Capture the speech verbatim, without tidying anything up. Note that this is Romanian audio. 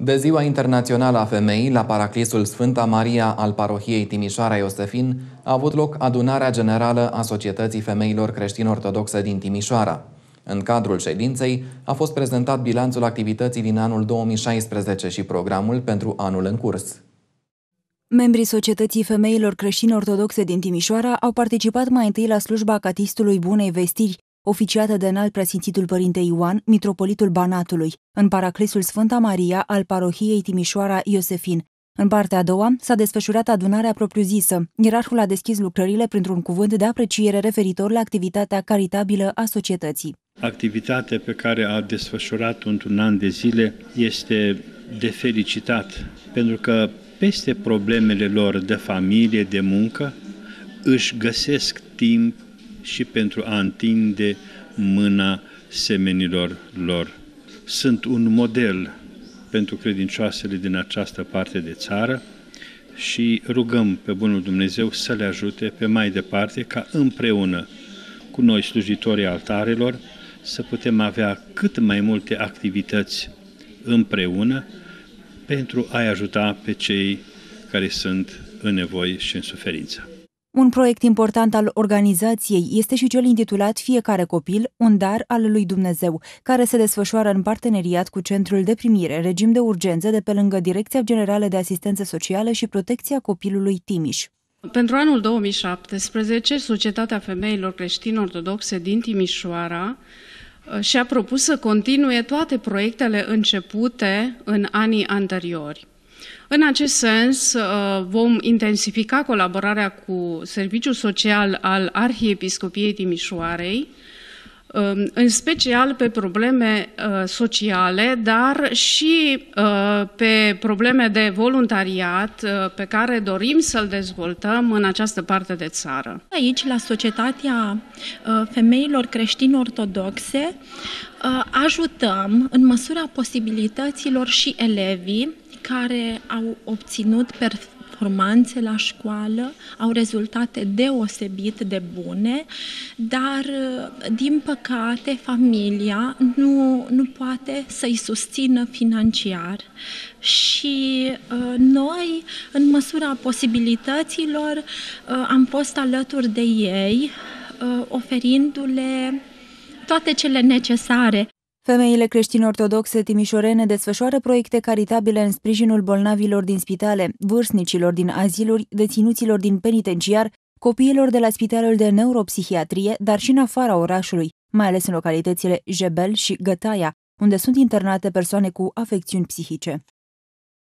De Ziua Internațională a Femeii, la Paraclisul Sfânta Maria al Parohiei Timișoara Iosefin, a avut loc adunarea generală a Societății Femeilor Creștin-Ortodoxe din Timișoara. În cadrul ședinței a fost prezentat bilanțul activității din anul două mii șaisprezece și programul pentru anul în curs. Membrii Societății Femeilor Creștine-Ortodoxe din Timișoara au participat mai întâi la slujba Catistului Bunei Vestiri, oficiată de Înalt Preasfințitul Părinte Ioan, mitropolitul Banatului, în Paraclisul Sfânta Maria al Parohiei Timișoara Iosefin. În partea a doua s-a desfășurat adunarea propriu-zisă. Ierarhul a deschis lucrările printr-un cuvânt de apreciere referitor la activitatea caritabilă a societății. Activitatea pe care a desfășurat-o într-un an de zile este de felicitat, pentru că peste problemele lor de familie, de muncă, își găsesc timp și pentru a întinde mâna semenilor lor. Sunt un model pentru credincioasele din această parte de țară și rugăm pe Bunul Dumnezeu să le ajute pe mai departe ca împreună cu noi, slujitorii altarelor, să putem avea cât mai multe activități împreună pentru a-i ajuta pe cei care sunt în nevoie și în suferință. Un proiect important al organizației este și cel intitulat Fiecare copil, un dar al lui Dumnezeu, care se desfășoară în parteneriat cu Centrul de Primire, regim de urgență de pe lângă Direcția Generală de Asistență Socială și Protecția Copilului Timiș. Pentru anul două mii șaptesprezece, Societatea Femeilor Creștine-Ortodoxe din Timișoara și-a propus să continue toate proiectele începute în anii anteriori. În acest sens, vom intensifica colaborarea cu Serviciul Social al Arhiepiscopiei Timișoarei, în special pe probleme sociale, dar și pe probleme de voluntariat pe care dorim să-l dezvoltăm în această parte de țară. Aici, la Societatea Femeilor Creștine-Ortodoxe, ajutăm în măsura posibilităților și elevii care au obținut performanțe la școală, au rezultate deosebit de bune, dar, din păcate, familia nu, nu poate să-i susțină financiar. Și uh, noi, în măsura posibilităților, uh, am fost alături de ei, uh, oferindu-le toate cele necesare. Femeile creștine-ortodoxe timișorene desfășoară proiecte caritabile în sprijinul bolnavilor din spitale, vârstnicilor din aziluri, deținuților din penitenciar, copiilor de la Spitalul de Neuropsihiatrie, dar și în afara orașului, mai ales în localitățile Jebel și Gătaia, unde sunt internate persoane cu afecțiuni psihice.